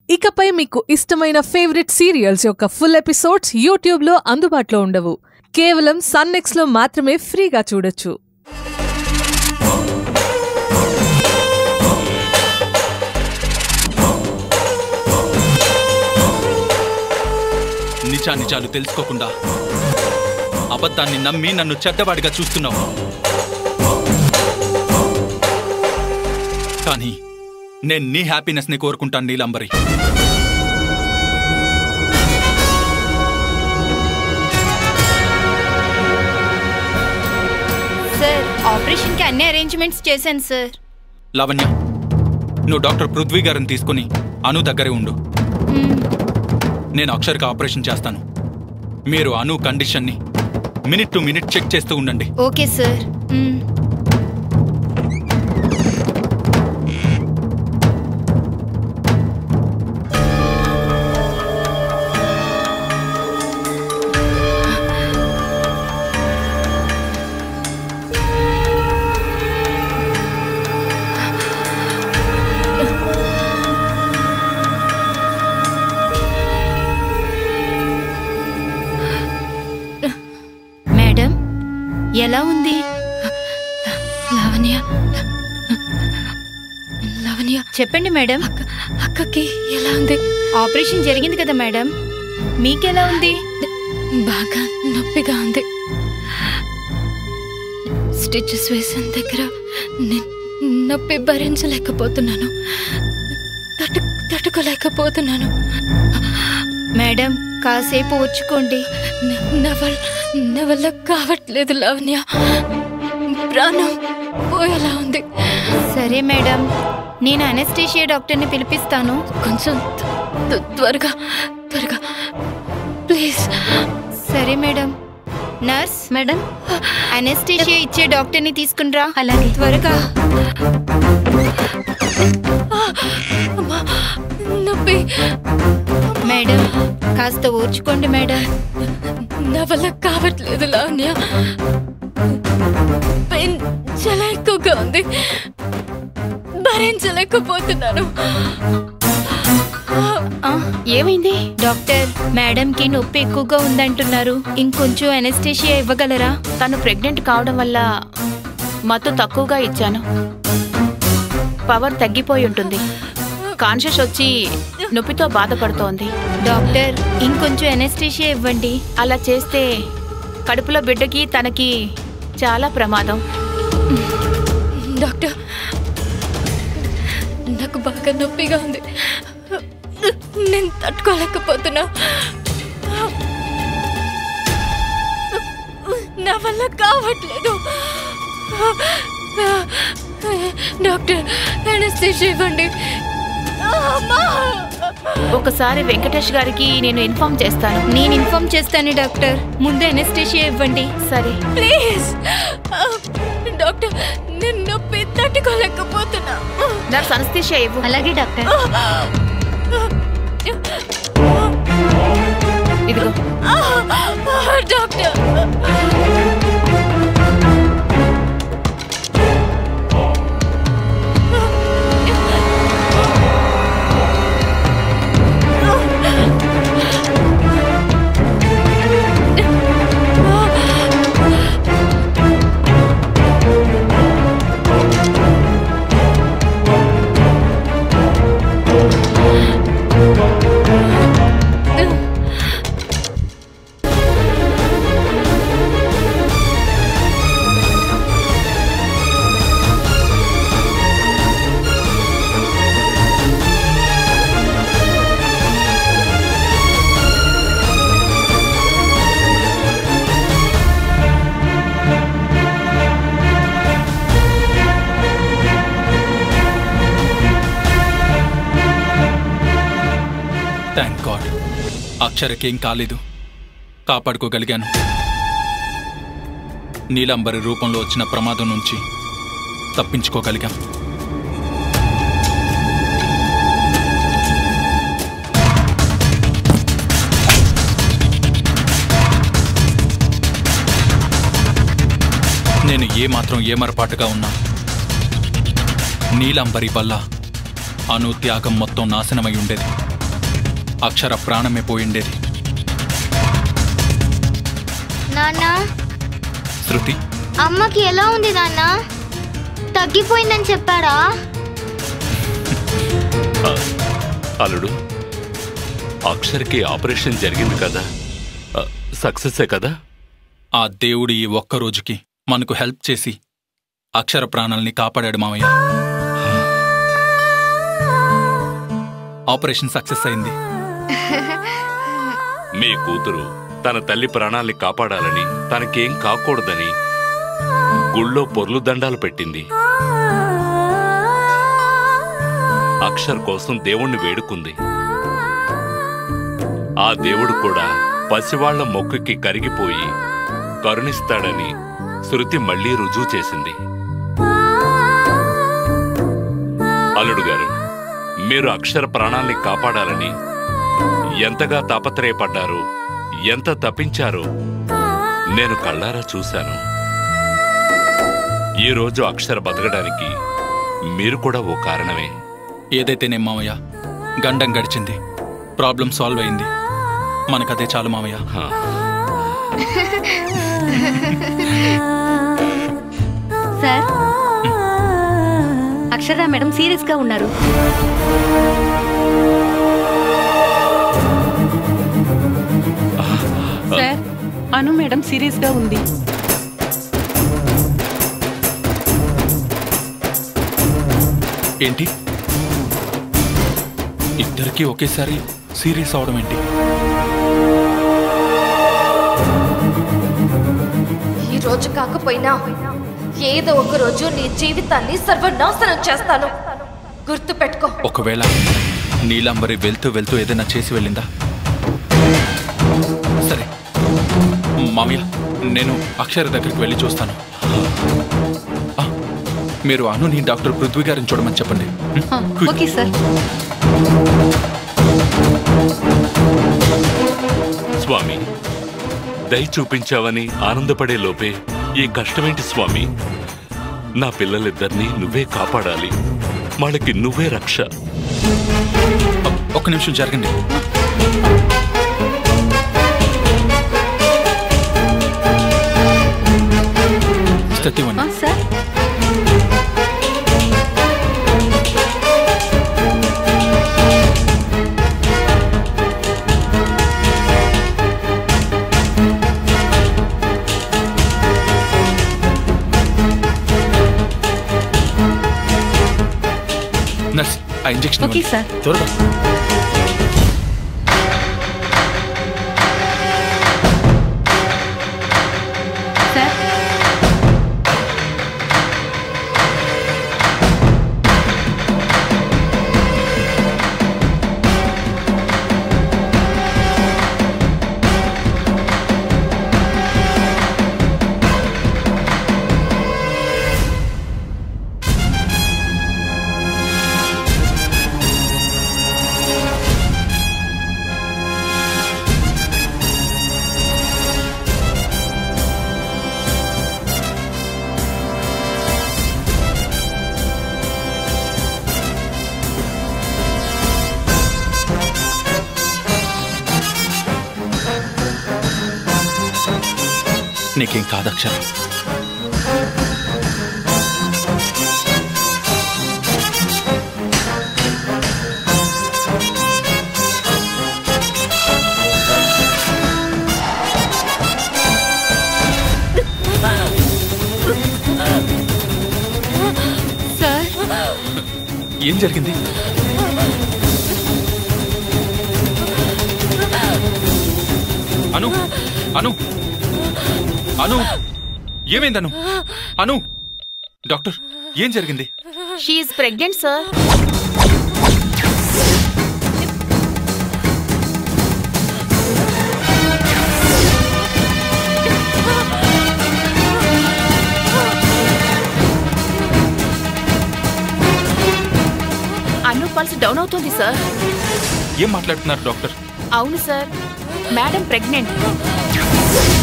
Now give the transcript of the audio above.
ఇకపై మీకు ఇష్టమైన ఫేవరెట్ సీరియల్స్ యొక్క ఫుల్ ఎపిసోడ్స్ యూట్యూబ్లో అందుబాటులో ఉండవు. కేవలం సన్నెక్స్లో మాత్రమే ఫ్రీగా చూడొచ్చు. నిజాలు తెలుసుకోకుండా అబద్ధాన్ని నమ్మి నన్ను చెడ్డవాడిగా చూస్తున్నావు. కానీ నేను నీ హ్యాపీనెస్ ని కోరుకుంటాను నీలంబరి. సార్, ఆపరేషన్ కి అన్ని అరేంజ్మెంట్స్ చేశాను సార్. లావణ్య, నువ్వు డాక్టర్ పృథ్వీ గారిని తీసుకుని అను దగ్గరే ఉండు. నేను అక్షర్కి ఆపరేషన్ చేస్తాను. మీరు అను కండిషన్ని మినిట్ టు మినిట్ చెక్ చేస్తూ ఉండండి. Okay sir. ఎలా ఉంది లావణ్య? చెప్పండి మేడం. అక్కకి ఎలా ఉంది? ఆపరేషన్ జరిగింది కదా మేడం, మీకెలా ఉంది? బాగా నొప్పిగా ఉంది. స్టిచెస్ వేసిన దగ్గర నొప్పి భరించలేకపోతున్నాను, తట్టుకోలేకపోతున్నాను. మేడం, కాసేపు వచ్చుకోండి. నా వల్ల కావట్లేదు లావణ్య, ప్రాణం పోయేలా ఉంది. సరే మేడం, నేను అనెస్థీషియా డాక్టర్ని పిలిపిస్తాను. కొంచెం త్వరగా ప్లీజ్. సరే మేడం. నర్స్ మేడం, అనెస్థీషియా ఇచ్చే డాక్టర్ని తీసుకునిరా. అలాగే, త్వరగా. నొప్పి. మేడం, కాస్త ఓర్చుకోండి మేడం. నా వల్ల కావట్లేదు లావణ్య, పెయిన్ చాలా ఎక్కువగా ఉంది, భరించలేకపోతున్నాను. ఏమైంది డాక్టర్? మేడంకి నొప్పి ఎక్కువగా ఉందంటున్నారు. ఇంకొంచెం అనెస్థీషియా ఇవ్వగలరా? తను ప్రెగ్నెంట్ కావడం వల్ల మత్తు తక్కువగా ఇచ్చాను. పవర్ తగ్గిపోయి ఉంటుంది. కాన్షియస్ వచ్చి నొప్పితో బాధపడుతోంది. డాక్టర్, ఇంకొంచెం అనెస్థీషియా ఇవ్వండి. అలా చేస్తే కడుపులో బిడ్డకి తనకి చాలా ప్రమాదం. డాక్టర్, నాకు బాగా నొప్పిగా ఉంది, నేను తట్టుకోలేకపోతున్నా. నా వల్ల కావట్లేదు. డాక్టర్, అనెస్థీషియా ఇవ్వండి. ఒకసారి వెంకటేష్ గారికి నేను ఇన్ఫార్మ్ చేస్తాను. నేను ఇన్ఫార్మ్ చేస్తాను డాక్టర్. ముందు అనెస్థీషియా ఇవ్వండి. సరే ప్లీజ్ డాక్టర్, నేను నొప్పి తట్టుకోలేకపోతున్నా. నర్స్, అనెస్థీషియా ఇవ్వు. అలాగే డాక్టర్. ఇదిగో డాక్టర్. థ్యాంక్ గాడ్, అక్షరకేం కాలేదు, కాపాడుకోగలిగాను. నీలంబరి రూపంలో వచ్చిన ప్రమాదం నుంచి తప్పించుకోగలిగాం. నేను ఏమాత్రం ఏమరపాటుగా ఉన్నా నీలంబరి వల్ల అను త్యాగం మొత్తం నాశనమై ఉండేది. అక్షర ప్రాణమే పోయిండేది. నాన్న, శృతి, అమ్మకి ఎలా ఉంది నాన్న? తగ్గిపోయిందని చెప్పారా? అల్లుడు, అక్షర్కి ఆపరేషన్ జరిగింది కదా, సక్సెసే కదా. ఆ దేవుడు ఈ ఒక్క రోజుకి మనకు హెల్ప్ చేసి అక్షర ప్రాణాలని కాపాడాడు మామయ్య. ఆపరేషన్ సక్సెస్ అయింది. మీ కూతురు తన తల్లి ప్రాణాల్ని కాపాడాలని, తనకేం కాకూడదని గుళ్ళో పొర్లు దండాలు పెట్టింది. అక్షర్ కోసం దేవుణ్ణి వేడుకుంది. ఆ దేవుడు కూడా పసివాళ్ల మొక్కుకి కరిగిపోయి కరుణిస్తాడని శృతి మళ్లీ రుజువు చేసింది. అల్లుడు గారు, మీరు అక్షర ప్రాణాల్ని కాపాడాలని ఎంతగా తాపత్రయపడ్డారో, ఎంత తప్పించారో నేను కళ్ళారా చూశాను. ఈరోజు అక్షర బతకడానికి మీరు కూడా ఓ కారణమే. ఏదైతేనే మామయ్య, గండం గడిచింది, ప్రాబ్లం సాల్వ్ అయింది, మనకదే చాలు మామయ్య. సార్, అక్షర మేడం సీరియస్ గా ఉన్నారు. సార్, అను మేడం సీరియస్ గా ఉంది. ఏంటి, ఇద్దరికీ ఒకేసారి సీరియస్ అవడం ఏంటి? ఈ రోజు కాకపోయినా ఏదో ఒక రోజు నీ జీవితాన్ని సర్వనాశనం చేస్తాను, గుర్తు పెట్టుకో. ఒకవేళ నీలాంబరి వెళ్తూ వెళ్తూ ఏదైనా చేసి వెళ్ళిందా? సరే మామయ్య, నేను అక్షర దగ్గరికి వెళ్ళి చూస్తాను. మీరు అనుని డాక్టర్ పృథ్వీ గారిని చూడమని చెప్పండి. Okay sir. స్వామి, దయ చూపించావని ఆనందపడే లోపే ఈ కష్టమేంటి స్వామి? నా పిల్లలిద్దరినీ నువ్వే కాపాడాలి, వాళ్ళకి నువ్వే రక్ష. ఒక్క నిమిషం జరగండి. సార్, నర్స్, ఆ ఇంజెక్షన్ ఓకే సార్. త్వరగా. సార్, నీకేం కాదు అక్షర. సార్, ఏం జరిగింది? అను, అను, అను, ఏమైంది అను? అను, డాక్టర్, ఏం జరిగింది? She is pregnant sir. Anu pulse down అవుతుంది సార్. ఏం మాట్లాడుతున్నారు డాక్టర్? అవును సార్, మేడం ప్రెగ్నెంట్.